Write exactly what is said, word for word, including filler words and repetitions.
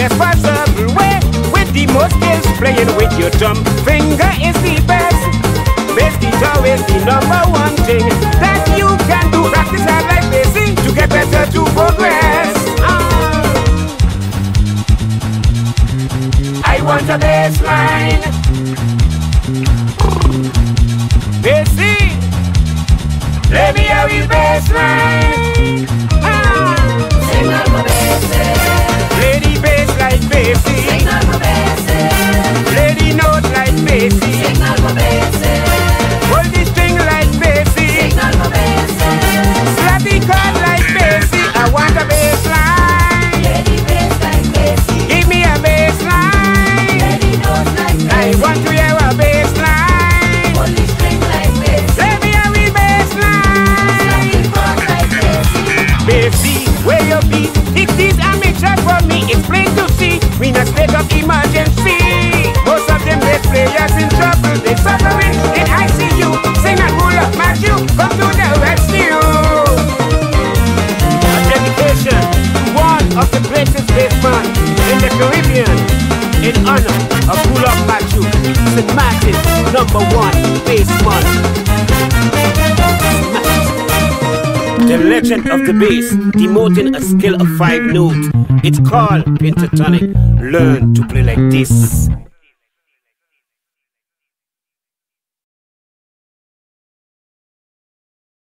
best possible way. With the most skills, playing with your thumb finger is the best. Bass guitar is the number one thing that you can do. Practice hard like bassing to get better, to progress. Ah. I want a bass line. Bassy, let me have your bass line. Ah. Signal for bassy. Play the bass like bassy. Signal for bassy. Play the note like bassy. Signal for bassy. Hold the string like bassy. Signal for bassy. Slap the chord like bassy. I want a bass line. Play the bass like bassy. Give me a bass line. Play the notes like I bassy. want to hear a bass line. Hold the string like bassy. Let me hear a bass Slap line. the chord like bassy. Bassy, where you be? It is a mixture for me. It's plain to see. We in a state of emergency. Most of them bass players in trouble. They suffering in I C U. Sing a cool up, Matthew. Come to the rescue. A dedication to one of the greatest bassmen in the Caribbean, in honor of Cool Matthew, Saint Martin's number one bassman. The legend of the bass, demoting a scale of five notes. It's called pentatonic. Learn to play like this.